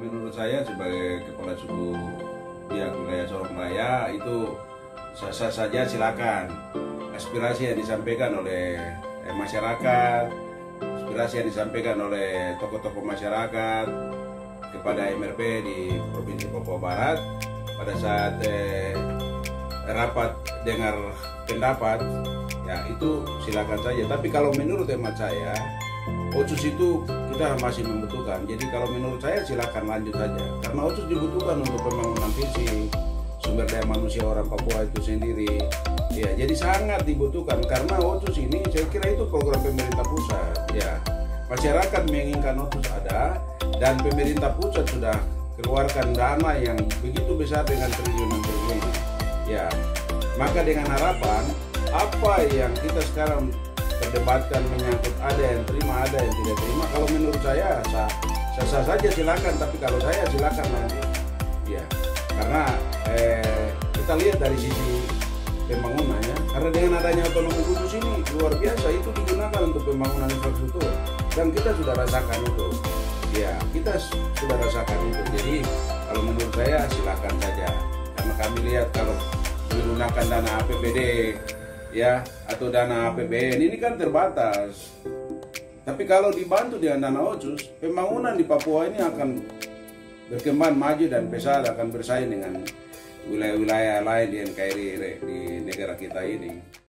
menurut saya sebagai kepala suku pihak wilayah Sorong Raya itu sah-sah saja, silakan aspirasi yang disampaikan oleh masyarakat, aspirasi yang disampaikan oleh tokoh-tokoh masyarakat kepada MRP di Provinsi Papua Barat pada saat rapat dengar pendapat, ya itu silakan saja. Tapi kalau menurut hemat saya, Otsus itu kita masih membutuhkan. Jadi kalau menurut saya silakan lanjut saja, karena Otsus dibutuhkan untuk pembangunan fisik, sumber daya manusia orang Papua itu sendiri. Ya, jadi sangat dibutuhkan karena Otsus ini saya kira itu program pemerintah pusat. Ya, masyarakat menginginkan Otsus ada dan pemerintah pusat sudah keluarkan dana yang begitu besar dengan triliunan. Ya, maka dengan harapan apa yang kita sekarang perdebatkan menyangkut ada yang terima, ada yang tidak terima, kalau menurut saya sah-sah saja silakan, tapi kalau saya silakan nanti. Ya, karena kita lihat dari sisi pembangunannya, karena dengan adanya otonomi khusus ini luar biasa, itu digunakan untuk pembangunan infrastruktur dan kita sudah rasakan itu. Ya, kita sudah rasakan itu. Jadi kalau menurut saya silakan saja, karena kami lihat kalau menggunakan dana APBD ya atau dana APBN ini kan terbatas. Tapi kalau dibantu dengan dana Otsus, pembangunan di Papua ini akan berkembang maju dan pesat, akan bersaing dengan wilayah-wilayah lain di NKRI di negara kita ini.